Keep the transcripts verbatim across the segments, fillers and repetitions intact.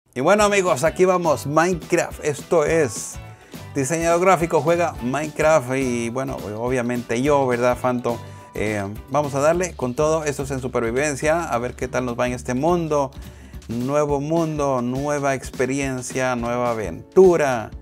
Y bueno amigos, aquí vamos, Minecraft, esto es diseñador gráfico, juega Minecraft y bueno, obviamente yo, ¿verdad, Phantom? Eh, vamos a darle con todo, esto es en supervivencia, a ver qué tal nos va en este mundo, nuevo mundo, nueva experiencia, nueva aventura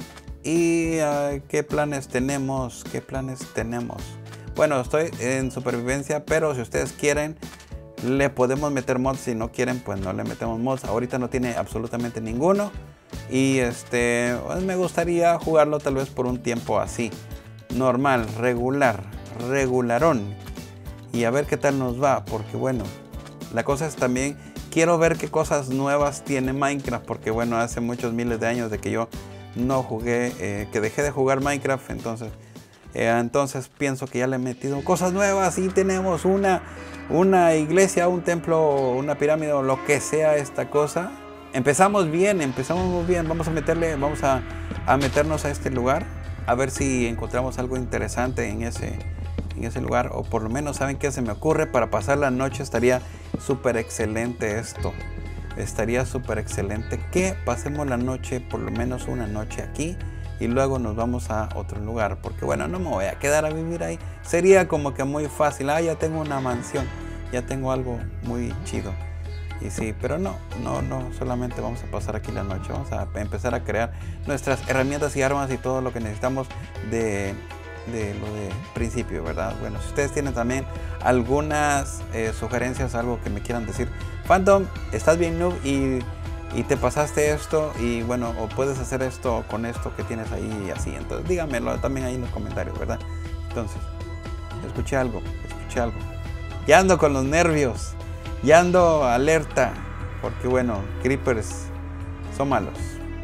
y uh, qué planes tenemos, qué planes tenemos. Bueno, estoy en supervivencia, pero si ustedes quieren le podemos meter mods, si no quieren pues no le metemos mods. Ahorita no tiene absolutamente ninguno y este pues me gustaría jugarlo tal vez por un tiempo así, normal, regular, regularón, y a ver qué tal nos va, porque bueno, la cosa es también quiero ver qué cosas nuevas tiene Minecraft, porque bueno, hace muchos miles de años de que yo no jugué, eh, que dejé de jugar Minecraft, entonces eh, entonces pienso que ya le he metido cosas nuevas y tenemos una una iglesia, un templo, una pirámide o lo que sea esta cosa. Empezamos bien, empezamos muy bien. Vamos a meterle, vamos a, a meternos a este lugar a ver si encontramos algo interesante en ese, en ese lugar, o por lo menos saben qué se me ocurre para pasar la noche. Estaría súper excelente esto, estaría súper excelente que pasemos la noche, por lo menos una noche aquí, y luego nos vamos a otro lugar, porque bueno, no me voy a quedar a vivir ahí, sería como que muy fácil. Ah, ya tengo una mansión, ya tengo algo muy chido. Y sí, pero no, no, no, solamente vamos a pasar aquí la noche, vamos a empezar a crear nuestras herramientas y armas y todo lo que necesitamos de, de lo de principio, ¿verdad? Bueno, si ustedes tienen también algunas eh, sugerencias, algo que me quieran decir, Phantom, estás bien noob y y te pasaste esto y bueno, o puedes hacer esto con esto que tienes ahí y así, entonces díganmelo también ahí en los comentarios, ¿verdad? Entonces, escuché algo, escuché algo, ya ando con los nervios, ya ando alerta, porque bueno, creepers son malos.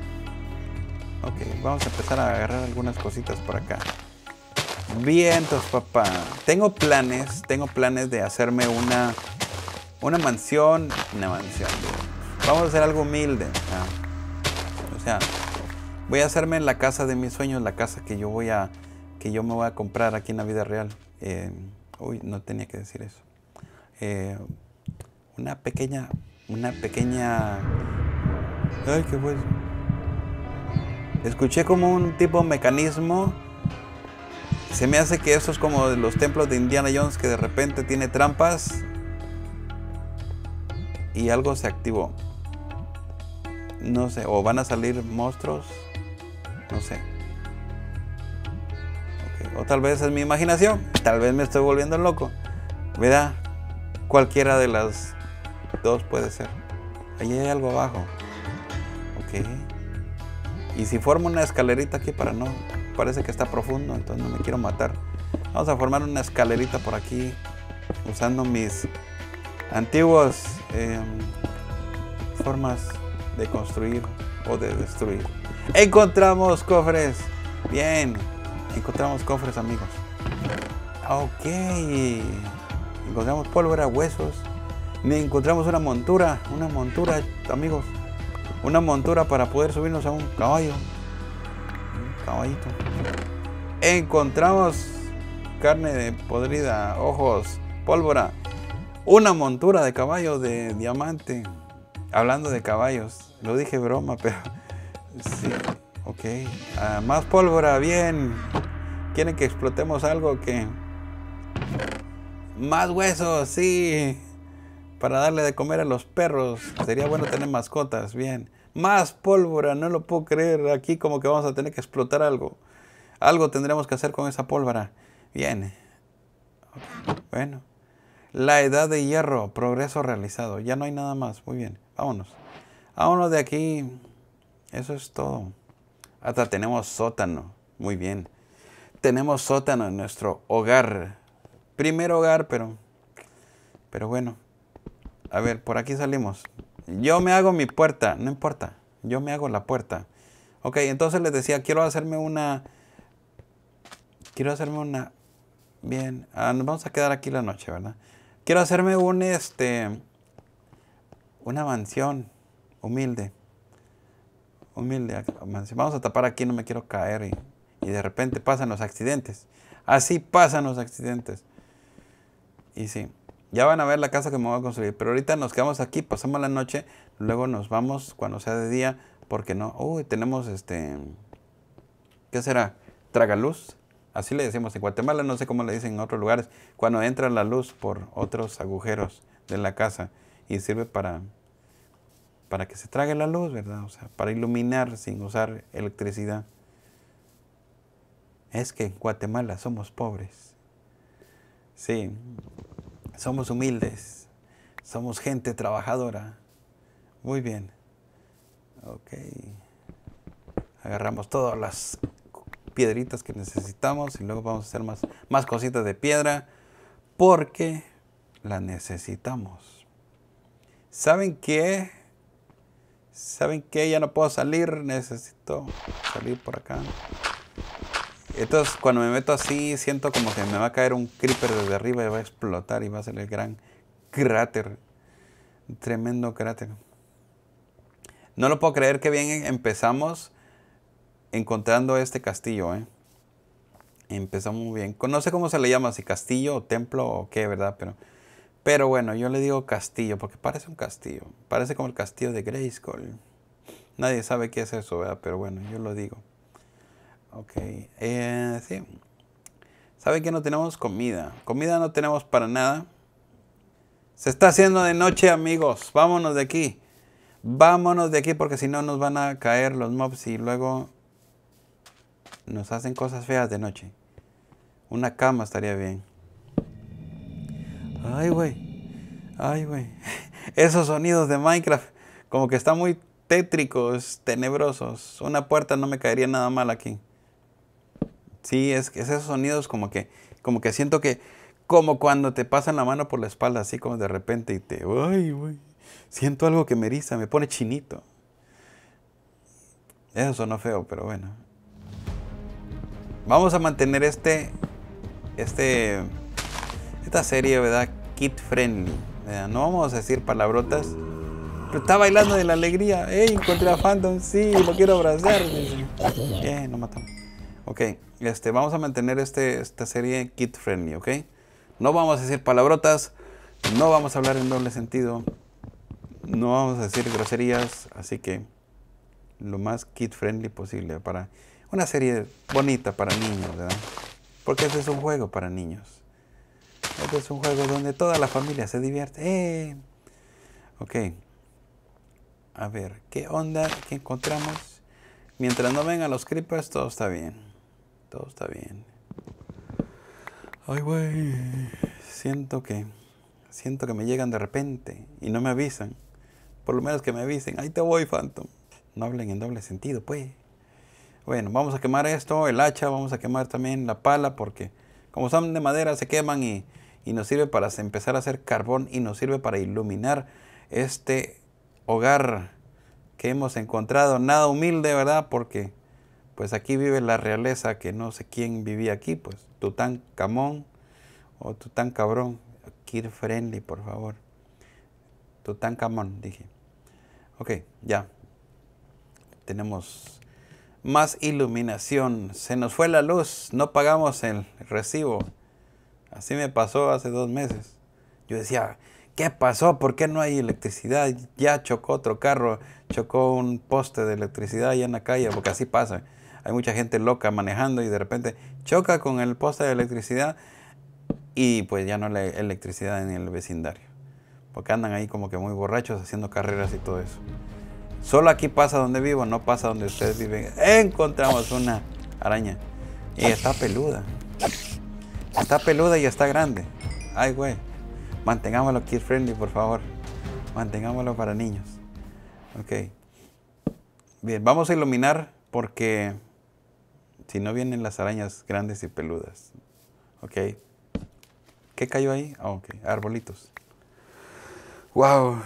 Ok, vamos a empezar a agarrar algunas cositas por acá. Vientos, papá, tengo planes, tengo planes de hacerme una una mansión, una mansión, vamos a hacer algo humilde, ¿no? O sea, voy a hacerme la casa de mis sueños, la casa que yo voy a, que yo me voy a comprar aquí en la vida real. Eh, uy, no tenía que decir eso. Eh, una pequeña, una pequeña. Ay, ¿qué fue eso? Escuché como un tipo de mecanismo. Se me hace que eso es como de los templos de Indiana Jones, que de repente tiene trampas y algo se activó. No sé, o van a salir monstruos, no sé. Okay. O tal vez es mi imaginación, tal vez me estoy volviendo loco, ¿verdad? Cualquiera de las dos puede ser. Ahí hay algo abajo. Ok. Y si formo una escalerita aquí para no, parece que está profundo, entonces no me quiero matar. Vamos a formar una escalerita por aquí, usando mis antiguas eh, formas de construir o de destruir. Encontramos cofres. Bien, encontramos cofres, amigos. Ok, encontramos pólvora, huesos. Encontramos una montura, una montura, amigos. Una montura para poder subirnos a un caballo. Un caballito. Encontramos carne podrida, ojos, pólvora. Una montura de caballo de diamante. Hablando de caballos, lo dije broma, pero sí, ok. Uh, más pólvora, bien. ¿Quieren que explotemos algo? ¿Qué? Más huesos, sí. Para darle de comer a los perros. Sería bueno tener mascotas, bien. Más pólvora, no lo puedo creer. Aquí como que vamos a tener que explotar algo. Algo tendremos que hacer con esa pólvora. Bien. Okay. Bueno. La edad de hierro, progreso realizado. Ya no hay nada más, muy bien. Vámonos. Vámonos de aquí. Eso es todo. Hasta tenemos sótano. Muy bien. Tenemos sótano en nuestro hogar. Primer hogar, pero... Pero bueno. A ver, por aquí salimos. Yo me hago mi puerta. No importa. Yo me hago la puerta. Ok, entonces les decía, quiero hacerme una... Quiero hacerme una... Bien. Ah, nos vamos a quedar aquí la noche, ¿verdad? Quiero hacerme un, este... Una mansión humilde. Humilde. Vamos a tapar aquí, no me quiero caer. Y, y de repente pasan los accidentes. Así pasan los accidentes. Y sí. Ya van a ver la casa que me voy a construir. Pero ahorita nos quedamos aquí, pasamos la noche. Luego nos vamos cuando sea de día, porque no. Uy, tenemos este... ¿Qué será? Tragaluz. Así le decimos en Guatemala, no sé cómo le dicen en otros lugares. Cuando entra la luz por otros agujeros de la casa y sirve para, para que se trague la luz, ¿verdad? O sea, para iluminar sin usar electricidad. Es que en Guatemala somos pobres. Sí, somos humildes. Somos gente trabajadora. Muy bien. Ok. Agarramos todas las piedritas que necesitamos y luego vamos a hacer más, más cositas de piedra porque las necesitamos. ¿Saben qué? ¿Saben qué? Ya no puedo salir. Necesito salir por acá. Entonces, cuando me meto así, siento como que me va a caer un creeper desde arriba y va a explotar y va a ser el gran cráter. Tremendo cráter. No lo puedo creer que bien empezamos encontrando este castillo, ¿eh? Empezamos muy bien. No sé cómo se le llama, si castillo o templo o qué, ¿verdad? Pero, pero bueno, yo le digo castillo porque parece un castillo. Parece como el castillo de Grayskull. Nadie sabe qué es eso, ¿verdad? Pero bueno, yo lo digo. Ok, eh, sí. ¿Saben que no tenemos comida? Comida no tenemos para nada. Se está haciendo de noche, amigos. Vámonos de aquí. Vámonos de aquí porque si no nos van a caer los mobs y luego nos hacen cosas feas de noche. Una cama estaría bien. Ay, güey. Ay, güey. Esos sonidos de Minecraft como que están muy tétricos, tenebrosos. Una puerta no me caería nada mal aquí. Sí, es, es esos sonidos como que, como que siento que, como cuando te pasan la mano por la espalda, así como de repente y te, ay, güey, siento algo que me eriza, me pone chinito. Eso sonó feo, pero bueno. Vamos a mantener este, este, esta serie, ¿verdad? Kid friendly, ¿verdad? No vamos a decir palabrotas. Pero está bailando de la alegría. ¡Ey! Encontré a Phantom, sí, lo quiero abrazar. Bien, lo matamos. Ok, este, vamos a mantener este, esta serie kid friendly, ¿ok? No vamos a decir palabrotas, no vamos a hablar en doble sentido, no vamos a decir groserías, así que lo más kid friendly posible para una serie bonita para niños, ¿verdad? Porque este es un juego para niños. Este es un juego donde toda la familia se divierte. ¡Eh! Ok. A ver, ¿qué onda? ¿Qué encontramos? Mientras no vengan los creepers, todo está bien. Todo está bien. Ay, güey. Siento que... Siento que me llegan de repente y no me avisan. Por lo menos que me avisen. Ahí te voy, Phantom. No hablen en doble sentido, pues. Bueno, vamos a quemar esto, el hacha. Vamos a quemar también la pala porque como son de madera se queman y, y nos sirve para empezar a hacer carbón y nos sirve para iluminar este hogar que hemos encontrado. Nada humilde, ¿verdad? Porque... pues aquí vive la realeza, que no sé quién vivía aquí, pues Tutankamón o Tutancabrón, kid friendly, por favor. Tutankamón, dije. Ok, ya. Tenemos más iluminación. Se nos fue la luz, no pagamos el recibo. Así me pasó hace dos meses. Yo decía, ¿qué pasó? ¿Por qué no hay electricidad? Ya chocó otro carro, chocó un poste de electricidad allá en la calle, porque así pasa. Hay mucha gente loca manejando y de repente choca con el poste de electricidad y pues ya no hay electricidad en el vecindario. Porque andan ahí como que muy borrachos haciendo carreras y todo eso. Solo aquí pasa donde vivo, no pasa donde ustedes viven. Encontramos una araña y está peluda. Está peluda y está grande. Ay, güey. Mantengámoslo kid friendly, por favor. Mantengámoslo para niños. Ok. Bien, vamos a iluminar porque... si no vienen las arañas grandes y peludas. Ok. ¿Qué cayó ahí? Oh, ok. Arbolitos. Wow.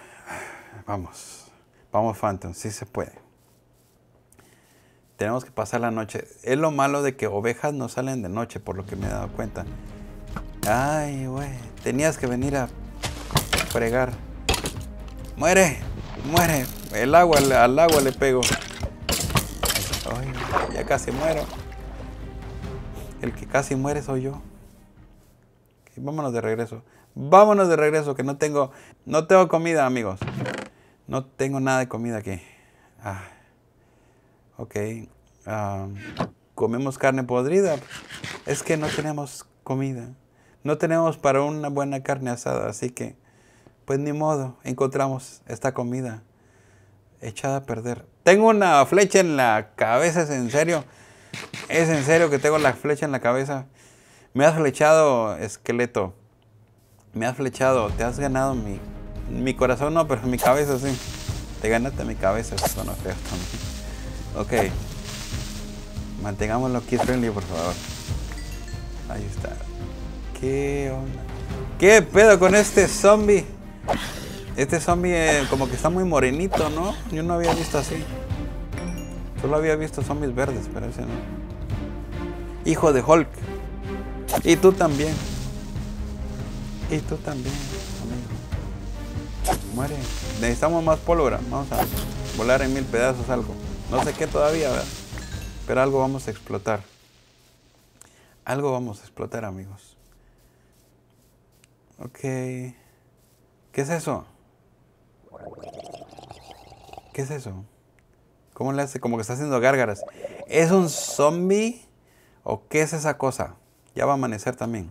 Vamos. Vamos, Phantom. Sí se puede. Tenemos que pasar la noche. Es lo malo de que ovejas no salen de noche, por lo que me he dado cuenta. Ay, güey. Tenías que venir a fregar. ¡Muere! ¡Muere! El agua, al agua le pego. Ay, ya casi muero. El que casi muere soy yo. Okay, vámonos de regreso. Vámonos de regreso, que no tengo, no tengo comida, amigos. No tengo nada de comida aquí. Ah, ok. Um, comemos carne podrida. Es que no tenemos comida. No tenemos para una buena carne asada, así que, pues ni modo, encontramos esta comida echada a perder. Tengo una flecha en la cabeza, ¿es en serio? ¿Es en serio que tengo la flecha en la cabeza? Me has flechado, esqueleto. Me has flechado, te has ganado mi, mi corazón, no, pero mi cabeza sí. Te ganaste mi cabeza, eso suena feo también. Ok. Mantengámoslo aquí friendly, por favor. Ahí está. ¿Qué onda? ¿Qué pedo con este zombie? Este zombie eh, como que está muy morenito, ¿no? Yo no había visto así. Solo había visto zombies verdes, pero ese no. Hijo de Hulk. Y tú también. Y tú también, amigo. Muere. Necesitamos más pólvora. Vamos a volar en mil pedazos algo. No sé qué todavía, ¿verdad? Pero algo vamos a explotar. Algo vamos a explotar, amigos. Ok. ¿Qué es eso? ¿Qué es eso? ¿Cómo le hace? Como que está haciendo gárgaras. ¿Es un zombie? ¿O qué es esa cosa? Ya va a amanecer también.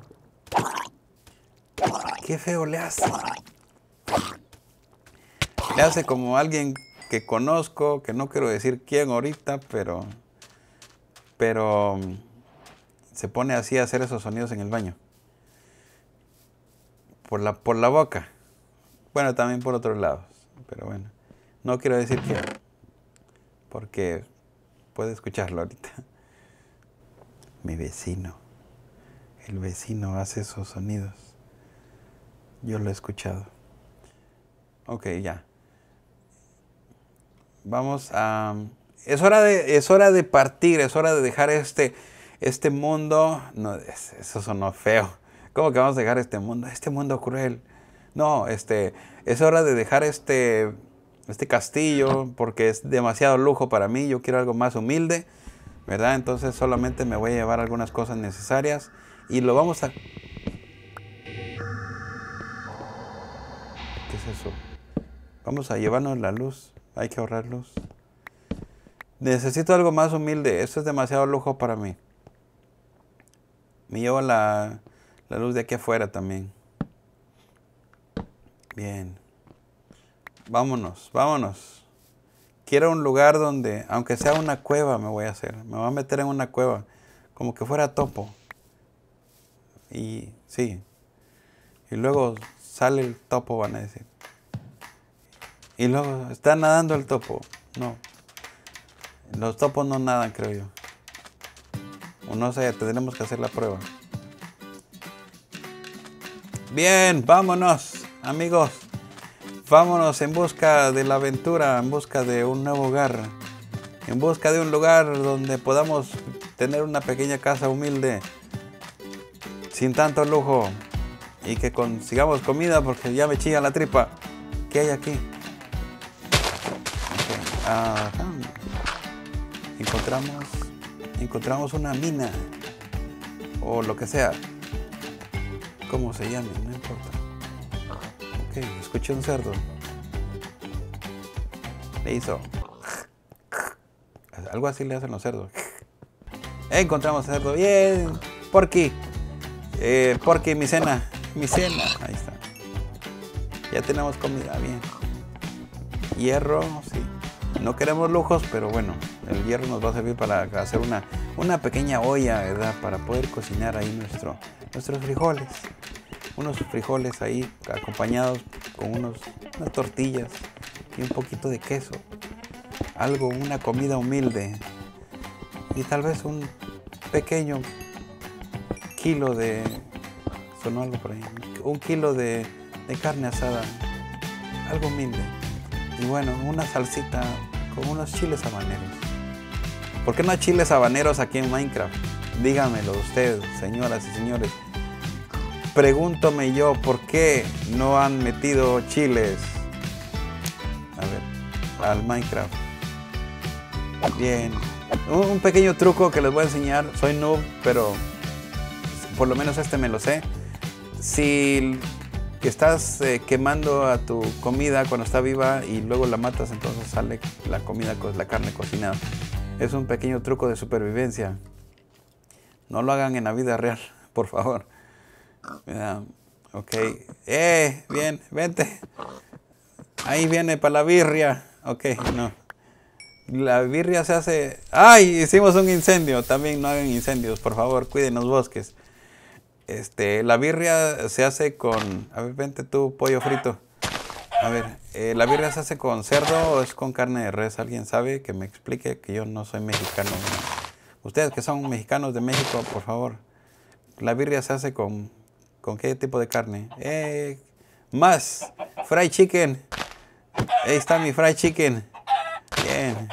Qué feo le hace. Le hace como alguien que conozco, que no quiero decir quién ahorita, pero... Pero... Se pone así a hacer esos sonidos en el baño. Por la, por la boca. Bueno, también por otros lados. Pero bueno. No quiero decir quién. Porque puede escucharlo ahorita. Mi vecino. El vecino hace esos sonidos. Yo lo he escuchado. Ok, ya. Vamos a... Es hora de, es hora de partir. Es hora de dejar este, este mundo... No, eso sonó feo. ¿Cómo que vamos a dejar este mundo? Este mundo cruel. No, este... Es hora de dejar este... Este castillo, porque es demasiado lujo para mí. Yo quiero algo más humilde, ¿verdad? Entonces solamente me voy a llevar algunas cosas necesarias y lo vamos a... ¿Qué es eso? Vamos a llevarnos la luz. Hay que ahorrar luz. Necesito algo más humilde. Esto es demasiado lujo para mí. Me llevo la, la luz de aquí afuera también. Bien. Vámonos, vámonos. Quiero un lugar donde, aunque sea una cueva, me voy a hacer. Me voy a meter en una cueva, como que fuera topo. Y sí. Y luego sale el topo, van a decir. Y luego está nadando el topo. No. Los topos no nadan, creo yo. O no sé, tendremos que hacer la prueba. Bien, vámonos, amigos. Vámonos en busca de la aventura, en busca de un nuevo hogar, en busca de un lugar donde podamos tener una pequeña casa humilde, sin tanto lujo, y que consigamos comida porque ya me chilla la tripa. ¿Qué hay aquí? Okay. Ajá. Encontramos, encontramos una mina, o lo que sea, como se llame, no importa. Ok, escuché un cerdo. Le hizo. Algo así le hacen los cerdos. Encontramos cerdo. Bien. Porky. Eh, Porky, mi cena. Mi cena. Ahí está. Ya tenemos comida. Bien. Hierro, sí. No queremos lujos, pero bueno. El hierro nos va a servir para hacer una, una pequeña olla, ¿verdad? Para poder cocinar ahí nuestro, nuestros frijoles. Unos frijoles ahí acompañados con unos, unas tortillas y un poquito de queso. Algo, una comida humilde. Y tal vez un pequeño kilo de... Sonó algo por ahí. Un kilo de, de carne asada. Algo humilde. Y bueno, una salsita con unos chiles habaneros. ¿Por qué no hay chiles habaneros aquí en Minecraft? Díganmelo ustedes, señoras y señores. Pregúntome yo, ¿por qué no han metido chiles? A ver, al Minecraft. Bien. Un pequeño truco que les voy a enseñar. Soy noob, pero por lo menos este me lo sé. Si que estás eh, quemando a tu comida cuando está viva y luego la matas, entonces sale la comida, la carne cocinada. Es un pequeño truco de supervivencia. No lo hagan en la vida real, por favor. Uh, ok. Eh, bien, vente. Ahí viene para la birria. Ok, no. La birria se hace... ¡Ay! Hicimos un incendio. También no hagan incendios, por favor. Cuiden los bosques. Este, la birria se hace con... A ver, vente tú, pollo frito. A ver, eh, ¿la birria se hace con cerdo o es con carne de res? ¿Alguien sabe? Que me explique, que yo no soy mexicano. Ustedes que son mexicanos de México, por favor. ¿La birria se hace con, con qué tipo de carne? Eh, más. Fried chicken. Ahí está mi fried chicken. Bien.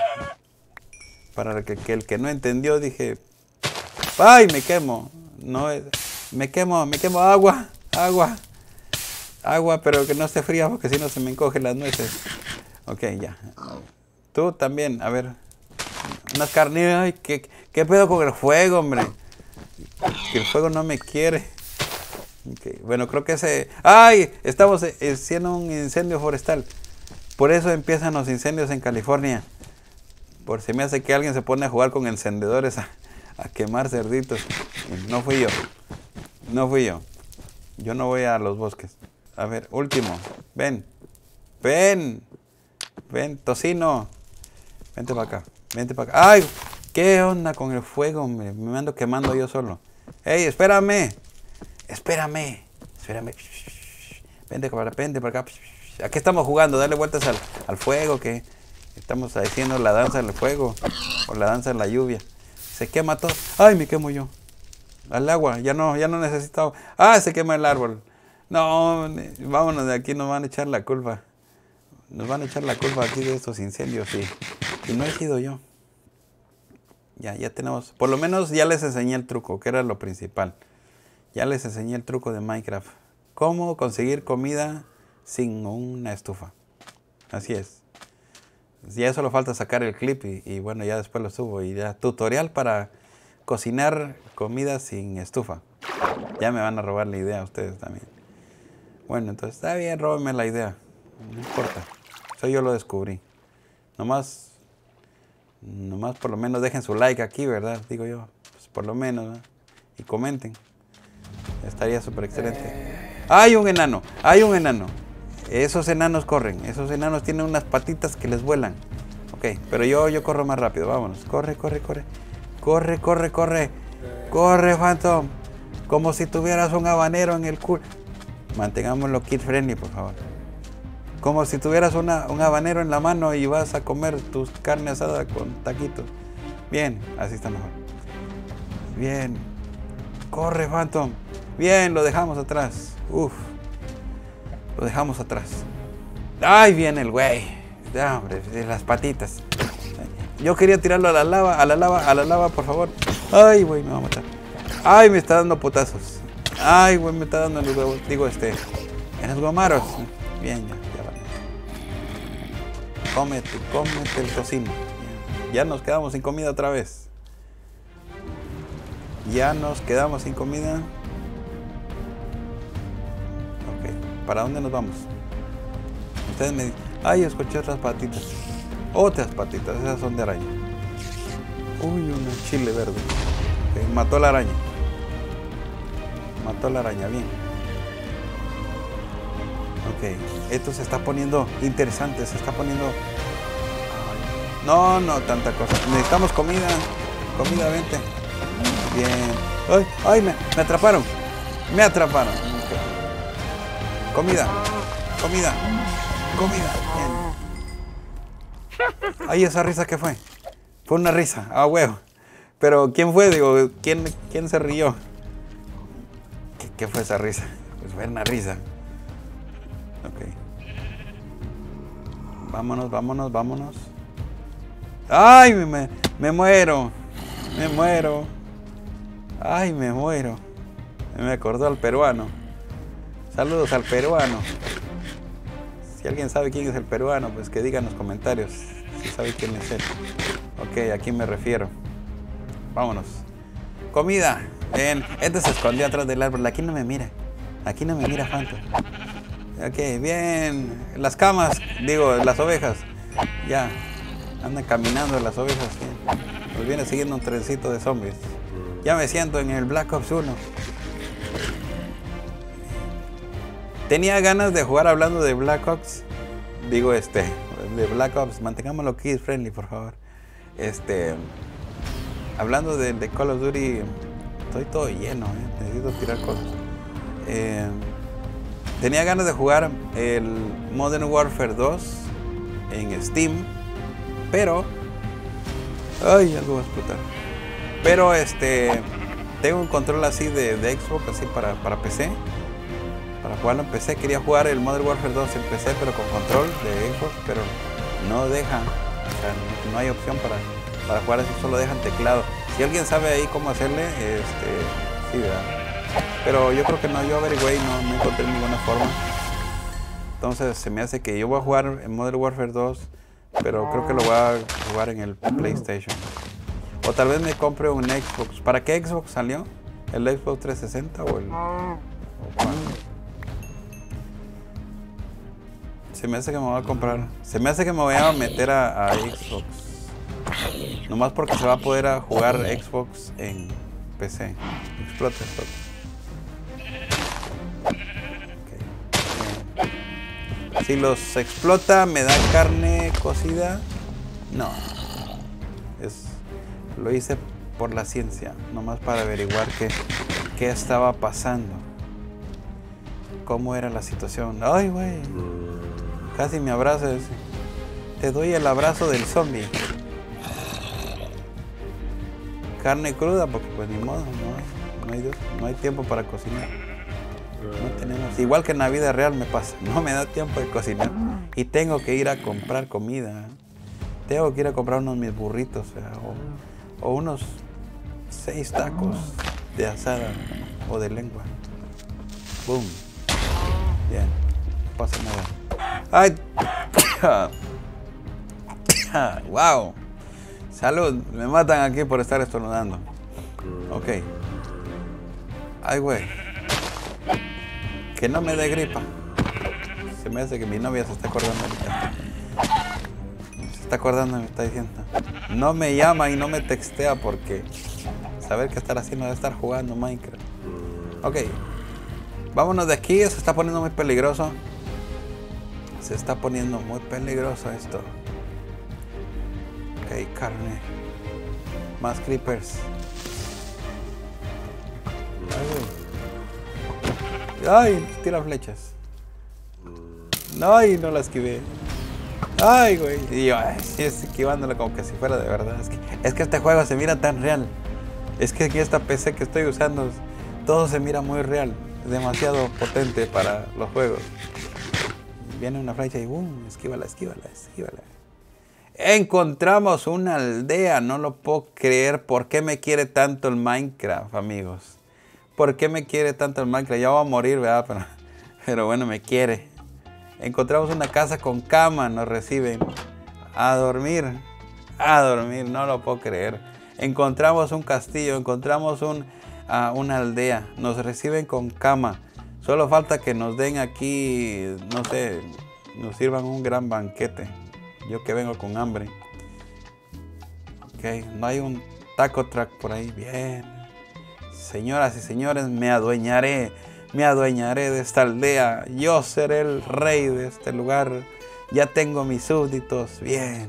Para que, que el que no entendió, dije... ¡Ay, me quemo! No, me quemo, me quemo agua, agua. Agua, pero que no esté fría porque si no se me encogen las nueces. Ok, ya. Tú también, a ver. Una carne. Ay, ¿qué, qué pedo con el fuego, hombre? Que el fuego no me quiere. Okay. Bueno, creo que ese... ¡Ay! Estamos haciendo un incendio forestal. Por eso empiezan los incendios en California. Por si me hace que alguien se pone a jugar con encendedores a, a quemar cerditos. No fui yo. No fui yo. Yo no voy a los bosques. A ver, último. Ven. Ven. Ven, tocino. Vente para acá. Vente para acá. ¡Ay! ¿Qué onda con el fuego, hombre? Me ando quemando yo solo. ¡Ey, espérame! Espérame. Espérame. Vente para, vente para acá. Aquí estamos jugando. Darle vueltas al, al fuego. Que estamos haciendo la danza del fuego. O la danza de la lluvia. Se quema todo. ¡Ay, me quemo yo! Al agua. Ya no, ya no necesito. ¡Ah, se quema el árbol! No, vámonos de aquí, nos van a echar la culpa. Nos van a echar la culpa aquí de estos incendios y, y no he sido yo. Ya, ya tenemos, por lo menos ya les enseñé el truco, que era lo principal. Ya les enseñé el truco de Minecraft. Cómo conseguir comida sin una estufa. Así es. Ya solo falta sacar el clip y, y bueno, ya después lo subo. Y ya, tutorial para cocinar comida sin estufa. Ya me van a robar la idea a ustedes también. Bueno, entonces está bien, róbenme la idea. No importa. Eso yo lo descubrí. Nomás, nomás por lo menos dejen su like aquí, ¿verdad? Digo yo. Pues por lo menos, ¿no? Y comenten. Estaría súper excelente. ¡Hay un enano! ¡Hay un enano! Esos enanos corren. Esos enanos tienen unas patitas que les vuelan. Ok, pero yo, yo corro más rápido. Vámonos. Corre, corre, corre. Corre, corre, corre. Corre, Phantom. Como si tuvieras un habanero en el culo. Mantengámoslo kid friendly, por favor. Como si tuvieras una, un habanero en la mano y vas a comer tus carne asada con taquitos. Bien, así está mejor. Bien. Corre, Phantom. Bien, lo dejamos atrás. Uf. Lo dejamos atrás. ¡Ay, viene el güey! Ya, hombre, de las patitas. Yo quería tirarlo a la lava, a la lava, a la lava, por favor. ¡Ay, güey, me va a matar! ¡Ay, me está dando potazos! ¡Ay, güey, me está dando en los huevos! Digo, este... en los gomaros. Bien, ya, ya vale. Cómete, cómete el tocino. Ya nos quedamos sin comida otra vez. Ya nos quedamos sin comida. Ok, ¿para dónde nos vamos? Ustedes me dicen... ¡Ay, escuché otras patitas! Otras patitas, esas son de araña. Uy, una chile verde. Okay, mató la araña. Mató la araña, bien. Ok, esto se está poniendo interesante, se está poniendo... No, no, tanta cosa. Necesitamos comida. Comida, vente. Bien. ¡Ay, ay! Me, me atraparon. Me atraparon. Okay. Comida. Comida. Comida. Bien. Ay, esa risa, ¿qué fue? Fue una risa. Ah, huevo. Pero, ¿quién fue? Digo, ¿quién, quién se rió? ¿Qué, ¿Qué fue esa risa? Pues fue una risa. Ok. Vámonos, vámonos, vámonos. ¡Ay! Me, me muero. Me muero. ¡Ay, me muero! Me acordó al peruano. Saludos al peruano. Si alguien sabe quién es el peruano, pues que diga en los comentarios si sabe quién es él. Ok, ¿a quién me refiero? Vámonos. Comida. Ven. Este se escondió atrás del árbol. Aquí no me mira. Aquí no me mira, Phantom. Ok, bien. Las camas, digo, las ovejas. Ya. Andan caminando las ovejas. Bien. Nos viene siguiendo un trencito de zombies. Ya me siento en el Black Ops uno. Tenía ganas de jugar hablando de Black Ops. Digo, este, de Black Ops. Mantengámoslo kid friendly, por favor. Este, hablando de, de Call of Duty, estoy todo lleno, ¿eh? Necesito tirar cosas. Eh, tenía ganas de jugar el Modern Warfare dos en Steam, pero, ay, algo va a explotar. Pero este, tengo un control así de, de Xbox, así para, para P C. Para jugarlo en P C, quería jugar el Modern Warfare dos en P C, pero con control de Xbox, pero no deja, o sea, no, no hay opción para, para jugar así, solo dejan teclado. Si alguien sabe ahí cómo hacerle, este, sí, ¿verdad? Pero yo creo que no, yo averigüé y no, no encontré ninguna forma. Entonces se me hace que yo voy a jugar en Modern Warfare dos, pero creo que lo voy a jugar en el PlayStation. O tal vez me compre un Xbox. ¿Para qué Xbox salió? ¿El Xbox trescientos sesenta o el...? ¿O cuál? Se me hace que me voy a comprar. Se me hace que me voy a meter a, a Xbox. Nomás porque se va a poder a jugar Xbox en P C. Explota, explota. Okay. Si los explota, ¿me da carne cocida? No. Es, lo hice por la ciencia. Nomás para averiguar qué, qué estaba pasando. Cómo era la situación. Ay, güey. Casi me abraza ese. Te doy el abrazo del zombie. Carne cruda, porque pues ni modo, no hay, no hay, no hay tiempo para cocinar. No tenemos. Igual que en la vida real me pasa. No me da tiempo de cocinar. Y tengo que ir a comprar comida. Tengo que ir a comprar unos mis burritos. O, o unos seis tacos de asada o de lengua. Boom. Bien. No pasa nada. ¡Ay! ¡Wow! Salud, me matan aquí por estar estornudando. Ok. Ay, güey. Que no me dé gripa. Se me hace que mi novia se está acordando ahorita. Se está acordando y me está diciendo. No me llama y no me textea porque saber qué estar haciendo de estar jugando Minecraft. Ok. Vámonos de aquí, se está poniendo muy peligroso. Se está poniendo muy peligroso esto. Ok, carne. Más creepers. Ay, ay, tira flechas. Ay, no la esquivé. Ay, güey. Y yo, ay, sí, es esquivándola como que si fuera de verdad. Es que, es que este juego se mira tan real. Es que aquí esta P C que estoy usando, todo se mira muy real. Es demasiado potente para los juegos. Viene una flecha y boom, esquívala, esquívala, esquívala. Encontramos una aldea, no lo puedo creer. ¿Por qué me quiere tanto el Minecraft, amigos? ¿Por qué me quiere tanto el Minecraft? Ya voy a morir, ¿verdad? Pero, pero bueno, me quiere. Encontramos una casa con cama, nos reciben. A dormir, a dormir, no lo puedo creer. Encontramos un castillo, encontramos un, uh, una aldea. Nos reciben con cama. Solo falta que nos den aquí, no sé, nos sirvan un gran banquete. Yo que vengo con hambre. Ok, no hay un taco truck por ahí. Bien. Señoras y señores, me adueñaré. Me adueñaré de esta aldea. Yo seré el rey de este lugar. Ya tengo mis súbditos. Bien.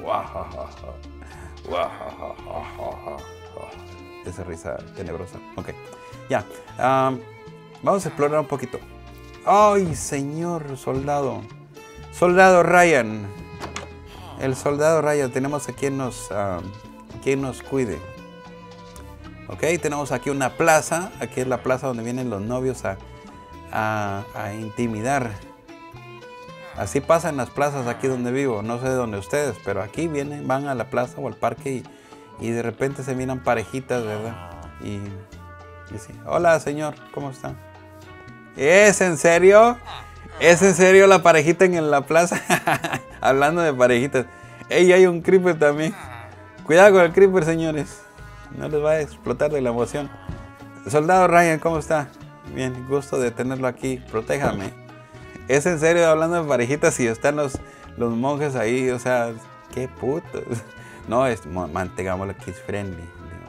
Esa risa tenebrosa. Ok, ya. Um, Vamos a explorar un poquito. ¡Ay, señor soldado! Soldado Ryan. El soldado Ryan. Tenemos a quien nos, uh, quien nos cuide. Ok, tenemos aquí una plaza. Aquí es la plaza donde vienen los novios a, a, a intimidar. Así pasa en las plazas aquí donde vivo. No sé de dónde ustedes, pero aquí vienen, van a la plaza o al parque y, y de repente se miran parejitas, ¿verdad? Y, y sí. Hola, señor. ¿Cómo está? ¿Es en serio? ¿Es en serio la parejita en la plaza? Hablando de parejitas. Ey, hay un creeper también. Cuidado con el creeper, señores. No les va a explotar de la emoción. Soldado Ryan, ¿cómo está? Bien, gusto de tenerlo aquí. Protéjame. Es en serio, hablando de parejitas y están los, los monjes ahí, o sea, qué putos. No, es, mantengámoslo kids friendly.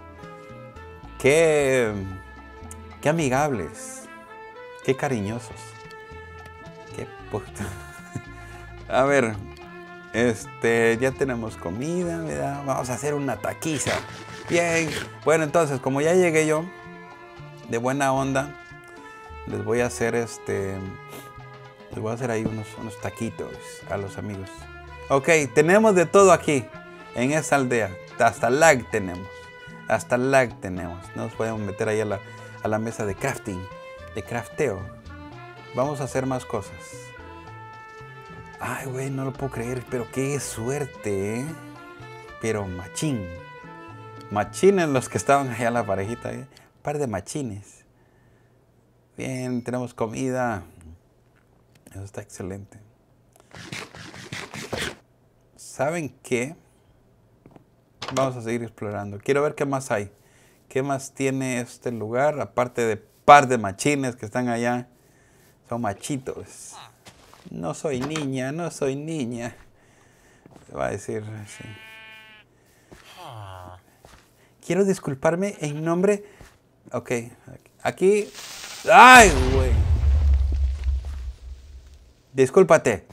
Qué, qué amigables, qué cariñosos. Qué puto. A ver, este, ya tenemos comida, ¿verdad? Vamos a hacer una taquiza. Bien, bueno, entonces, como ya llegué yo, de buena onda, les voy a hacer este, les voy a hacer ahí unos, unos taquitos a los amigos. Ok, tenemos de todo aquí, en esta aldea. Hasta lag tenemos, hasta lag tenemos. Nos podemos meter ahí a la, a la mesa de crafting, de crafteo. Vamos a hacer más cosas. Ay, güey, no lo puedo creer, pero qué suerte, ¿eh? Pero machín. Machines los que estaban allá la parejita, ¿eh? Un par de machines. Bien, tenemos comida. Eso está excelente. ¿Saben qué? Vamos a seguir explorando. Quiero ver qué más hay. ¿Qué más tiene este lugar? Aparte de par de machines que están allá. Son machitos. No soy niña, no soy niña. Va a decir así. Quiero disculparme en nombre... Ok, aquí... ¡Ay, güey! Discúlpate.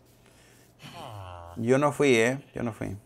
Yo no fui, ¿eh? Yo no fui.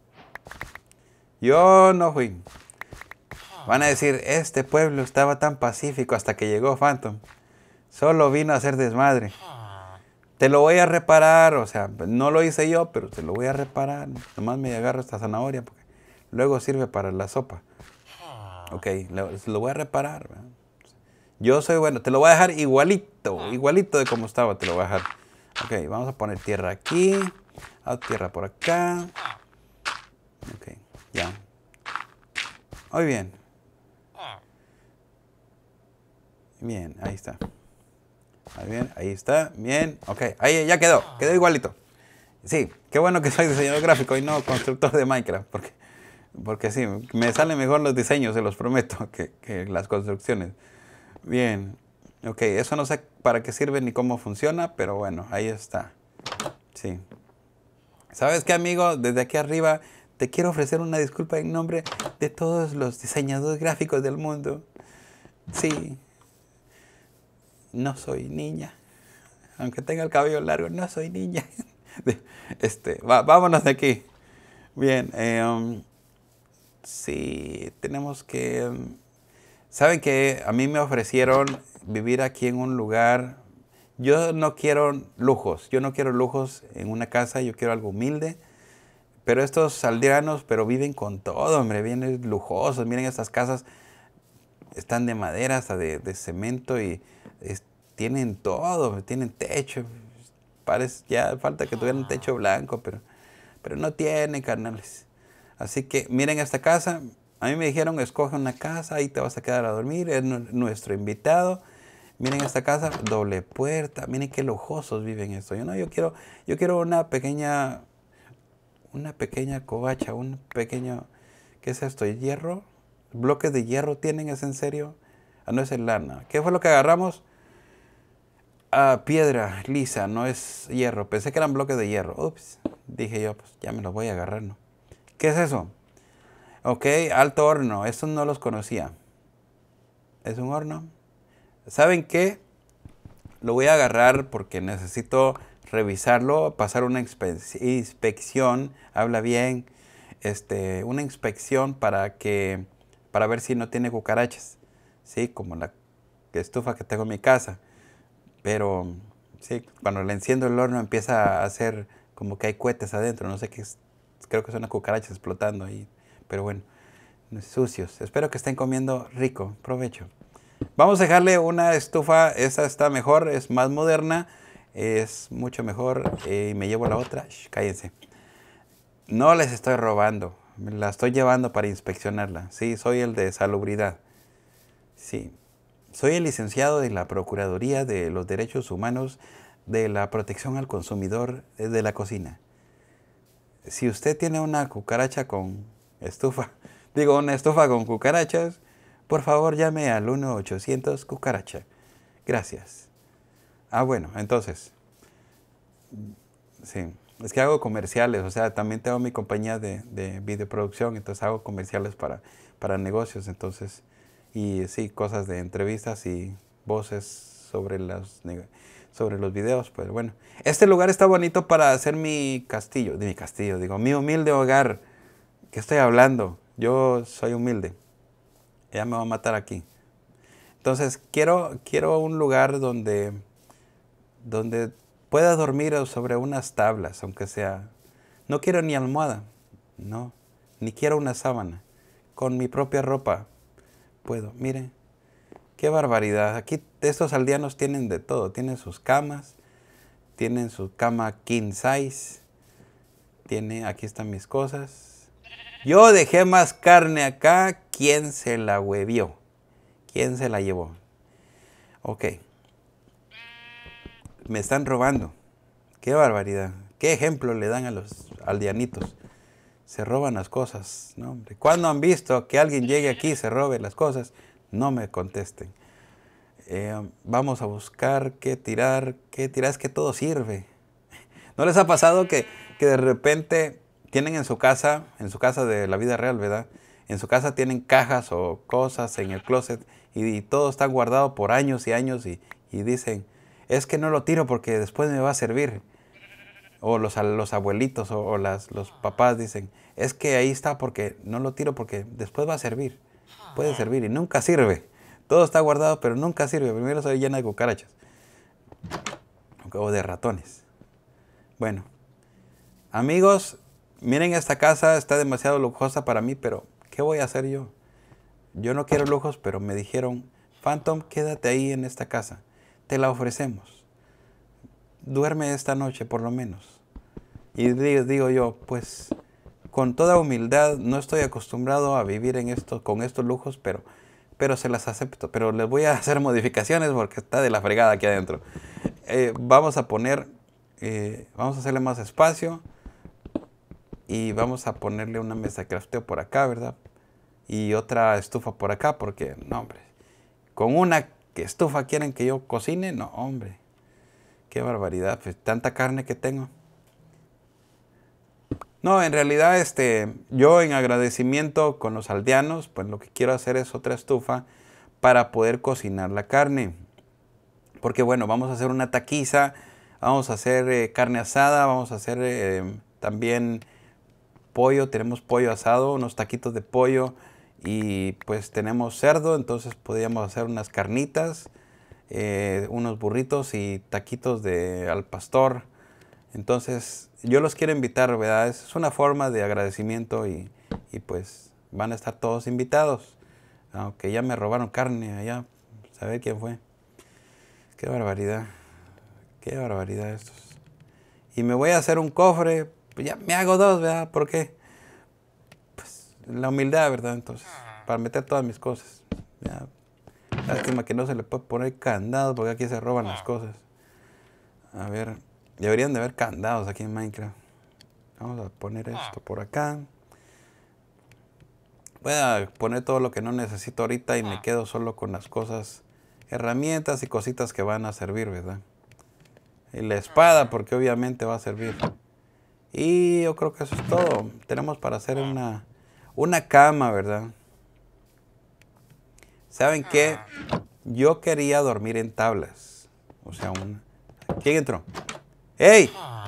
Yo no fui. Van a decir, este pueblo estaba tan pacífico hasta que llegó Phantom. Solo vino a hacer desmadre. Te lo voy a reparar, o sea, no lo hice yo, pero te lo voy a reparar. Nomás me agarro esta zanahoria porque luego sirve para la sopa. Ok, lo, lo voy a reparar. ¿verdad? Yo soy bueno, te lo voy a dejar igualito, igualito de como estaba, te lo voy a dejar. Ok, vamos a poner tierra aquí, a tierra por acá. Ok, ya. Muy bien. Bien, ahí está. Muy bien, ahí está, bien, ok, ahí ya quedó, quedó igualito. Sí, qué bueno que soy diseñador gráfico y no constructor de Minecraft, porque, porque sí, me salen mejor los diseños, se los prometo, que, que las construcciones. Bien, ok, eso no sé para qué sirve ni cómo funciona, pero bueno, ahí está. Sí. ¿Sabes qué, amigo? Desde aquí arriba te quiero ofrecer una disculpa en nombre de todos los diseñadores gráficos del mundo. Sí. No soy niña. Aunque tenga el cabello largo, no soy niña. Este, va, vámonos de aquí. Bien. Eh, um, sí, tenemos que... Um, ¿Saben qué? A mí me ofrecieron vivir aquí en un lugar... Yo no quiero lujos. Yo no quiero lujos en una casa. Yo quiero algo humilde. Pero estos aldeanos, pero viven con todo, hombre. Vienen lujosos. Miren estas casas. Están de madera, hasta de, de cemento y... Es, tienen todo, tienen techo. Parece, ya falta que tuvieran un techo blanco, pero, pero no tienen, carnales. Así que miren esta casa. A mí me dijeron, escoge una casa, ahí te vas a quedar a dormir. Es nuestro invitado. Miren esta casa, doble puerta. Miren qué lujosos viven esto. Yo no, yo quiero, yo quiero una pequeña, una pequeña covacha, un pequeño, ¿qué es esto? ¿Hierro? ¿Bloques de hierro tienen? ¿Es en serio? Ah, no es el lana. ¿Qué fue lo que agarramos? Ah, piedra lisa, no es hierro. Pensé que eran bloques de hierro. Ups, dije yo, pues ya me los voy a agarrar, ¿no? ¿Qué es eso? Ok, alto horno. Estos no los conocía. ¿Es un horno? ¿Saben qué? Lo voy a agarrar porque necesito revisarlo, pasar una inspección. Habla bien. Este, una inspección para que, para ver si no tiene cucarachas. Sí, como la estufa que tengo en mi casa. Pero sí, cuando le enciendo el horno empieza a hacer como que hay cohetes adentro. No sé qué es. Creo que son las cucarachas explotando ahí. Pero bueno, sucios. Espero que estén comiendo rico. Provecho. Vamos a dejarle una estufa. Esa está mejor, es más moderna. Es mucho mejor. Eh, y me llevo la otra. Shh, cállense. No les estoy robando. Me la estoy llevando para inspeccionarla. Sí, soy el de salubridad. Sí. Soy el licenciado de la Procuraduría de los Derechos Humanos de la Protección al Consumidor de la Cocina. Si usted tiene una cucaracha con estufa, digo una estufa con cucarachas, por favor llame al uno ochocientos cucaracha. Gracias. Ah, bueno, entonces, Sí, es que hago comerciales, o sea, también tengo mi compañía de, de videoproducción, entonces hago comerciales para, para negocios, entonces, y sí, cosas de entrevistas y voces sobre, las, sobre los videos, pues bueno. Este lugar está bonito para hacer mi castillo, de mi castillo, digo, mi humilde hogar. ¿Qué estoy hablando? Yo soy humilde. Ella me va a matar aquí. Entonces, quiero, quiero un lugar donde, donde pueda dormir sobre unas tablas, aunque sea. No quiero ni almohada, no, ni quiero una sábana. Con mi propia ropa puedo. Miren, qué barbaridad. Aquí estos aldeanos tienen de todo. Tienen sus camas, tienen su cama king size. Tiene, aquí están mis cosas. Yo dejé más carne acá. ¿Quién se la huevió? ¿Quién se la llevó? Ok. Me están robando. Qué barbaridad. Qué ejemplo le dan a los aldeanitos. Se roban las cosas. No, hombre. ¿Cuándo han visto que alguien llegue aquí y se robe las cosas? No me contesten. Eh, vamos a buscar qué tirar. ¿Qué tirar? Es que todo sirve. ¿No les ha pasado que, que de repente tienen en su casa, en su casa de la vida real, ¿verdad? En su casa tienen cajas o cosas en el closet y, y todo está guardado por años y años y, y dicen, es que no lo tiro porque después me va a servir. O los, los abuelitos o, o las, los papás dicen, es que ahí está porque no lo tiro porque después va a servir. Puede servir y nunca sirve. Todo está guardado pero nunca sirve. Primero se llena de cucarachas o de ratones. Bueno, amigos, miren, esta casa está demasiado lujosa para mí, pero ¿qué voy a hacer yo? Yo no quiero lujos, pero me dijeron, Phantom, quédate ahí en esta casa. Te la ofrecemos. Duerme esta noche por lo menos. Y digo, digo yo, pues con toda humildad, no estoy acostumbrado a vivir en esto, con estos lujos, pero, pero se las acepto. Pero les voy a hacer modificaciones porque está de la fregada aquí adentro. Eh, vamos a poner... Eh, vamos a hacerle más espacio y vamos a ponerle una mesa de crafteo por acá, ¿verdad? Y otra estufa por acá, porque, no, hombre, con una estufa quieren que yo cocine, no, hombre, qué barbaridad, pues tanta carne que tengo. No, en realidad, este, yo en agradecimiento con los aldeanos, pues lo que quiero hacer es otra estufa para poder cocinar la carne. Porque, bueno, vamos a hacer una taquiza. Vamos a hacer eh, carne asada, vamos a hacer eh, también pollo, tenemos pollo asado, unos taquitos de pollo y pues tenemos cerdo, entonces podríamos hacer unas carnitas, eh, unos burritos y taquitos de al pastor. Entonces yo los quiero invitar, ¿verdad? Es una forma de agradecimiento y, y pues van a estar todos invitados. Aunque ya me robaron carne allá, saber quién fue. Qué barbaridad. Qué barbaridad estos. Y me voy a hacer un cofre. Pues ya me hago dos, ¿verdad? ¿Por qué? Pues la humildad, ¿verdad? Entonces, para meter todas mis cosas. Ya. Lástima que no se le puede poner candados porque aquí se roban las cosas. A ver, deberían de haber candados aquí en Minecraft. Vamos a poner esto por acá. Voy a poner todo lo que no necesito ahorita y me quedo solo con las cosas, herramientas y cositas que van a servir, ¿verdad? Y la espada, porque obviamente va a servir. Y yo creo que eso es todo. Tenemos para hacer una, una cama, ¿verdad? ¿Saben qué? Yo quería dormir en tablas. O sea, una... ¿Quién entró? ¡Ey!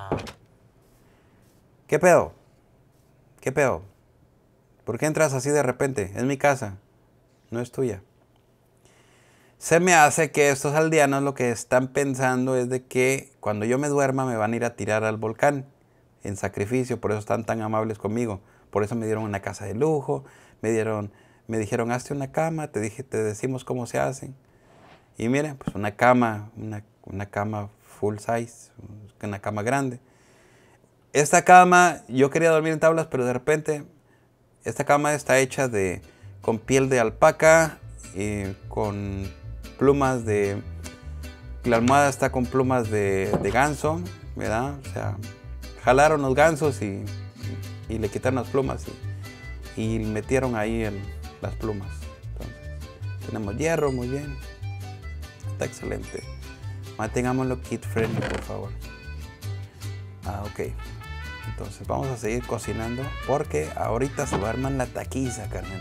¿Qué pedo? ¿Qué pedo? ¿Por qué entras así de repente? Es mi casa. No es tuya. Se me hace que estos aldeanos lo que están pensando es de que cuando yo me duerma me van a ir a tirar al volcán en sacrificio, por eso están tan amables conmigo. Por eso me dieron una casa de lujo, me dieron, me dijeron, hazte una cama, te dije, te decimos cómo se hacen. Y miren, pues una cama, una, una cama full size, una cama grande. Esta cama, yo quería dormir en tablas, pero de repente, esta cama está hecha de, con piel de alpaca y con plumas de... La almohada está con plumas de, de ganso, ¿verdad? O sea, jalaron los gansos y, y le quitaron las plumas y, y metieron ahí el, las plumas. Entonces, tenemos hierro, muy bien. Está excelente. Mantengámoslo kid friendly, por favor. Ah, ok. Entonces vamos a seguir cocinando porque ahorita se va a armar la taquiza, carnal.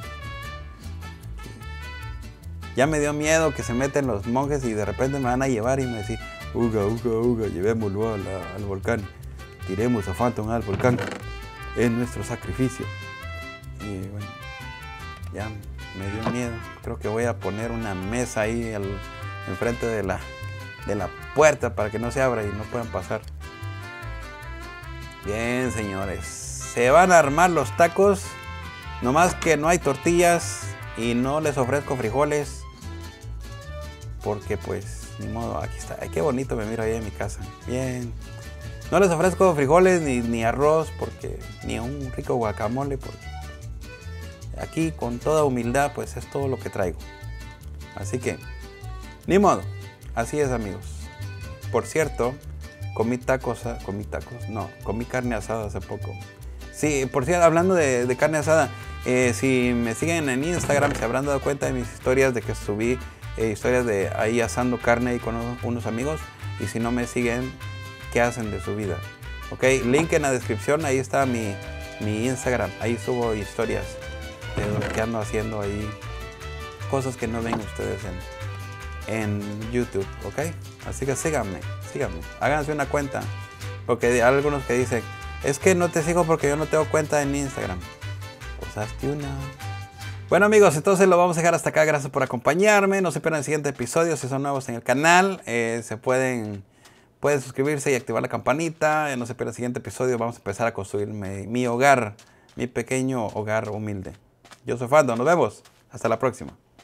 Ya me dio miedo que se meten los monjes y de repente me van a llevar y me decir, uga, uga, uga, llevémoslo a la, al volcán. Tiremos a Phantom al volcán. Es nuestro sacrificio. Y bueno, ya me dio miedo. Creo que voy a poner una mesa ahí al, enfrente de la, de la puerta para que no se abra y no puedan pasar. Bien, señores. Se van a armar los tacos. Nomás que no hay tortillas y no les ofrezco frijoles. Porque pues, ni modo, aquí está. Ay, qué bonito me miro ahí en mi casa. Bien. No les ofrezco frijoles ni, ni arroz, porque ni un rico guacamole, porque aquí con toda humildad pues es todo lo que traigo. Así que, ni modo, así es, amigos. Por cierto, comí tacos, comí tacos, no, comí carne asada hace poco. Sí, por cierto, hablando de, de carne asada, eh, si me siguen en Instagram se habrán dado cuenta de mis historias de que subí eh, historias de ahí asando carne ahí con unos, unos amigos. Y si no me siguen, ¿qué hacen de su vida? Ok, link en la descripción, ahí está mi, mi Instagram, ahí subo historias de lo que ando haciendo ahí, cosas que no ven ustedes en, en YouTube, ok, así que síganme, síganme, háganse una cuenta, porque hay algunos que dicen, es que no te sigo porque yo no tengo cuenta en Instagram, pues hazte una. Bueno, amigos, entonces lo vamos a dejar hasta acá, gracias por acompañarme, no se pierdan el siguiente episodio, si son nuevos en el canal, eh, se pueden... Pueden suscribirse y activar la campanita. No se pierdan el siguiente episodio. Vamos a empezar a construir mi, mi hogar. Mi pequeño hogar humilde. Yo soy Phantom. Nos vemos. Hasta la próxima.